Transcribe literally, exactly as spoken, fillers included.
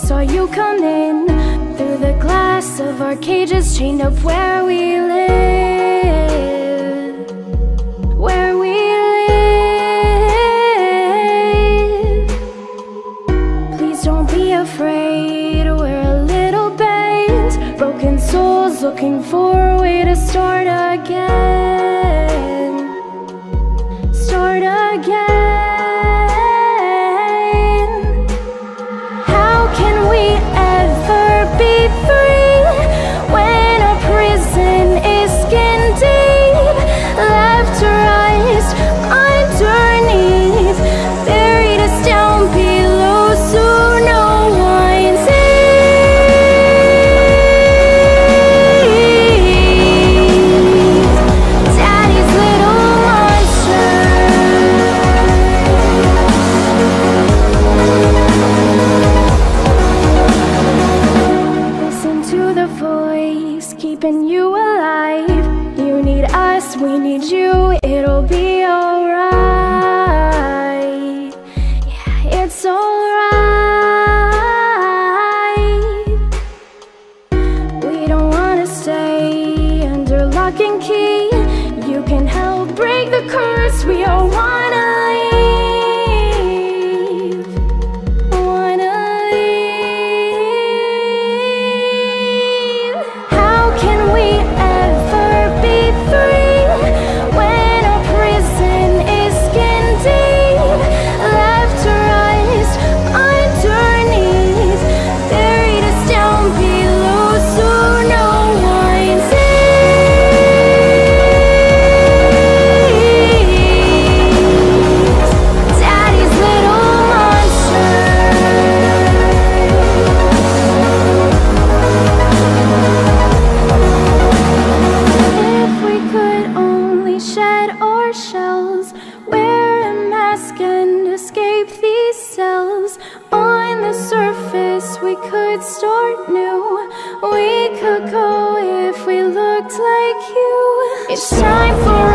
saw you come in through the glass of our cages, chained up where we live, where we live. Please don't be afraid, we're a little band, broken souls looking for a way to start again, start again. Keeping you alive, you need us, we need you, it'll be alright. Yeah, it's alright. We don't wanna stay under lock and key. You can help break the curse, we all wanna leave, wanna leave. How can we ever be free when our prison is skin deep? Left to rise underneath, buried us down below so no one sees. Daddy's little monster. If we could only shed our shells, wear a mask and escape these cells. On the surface we could start new. We could go if we looked like you. It's time for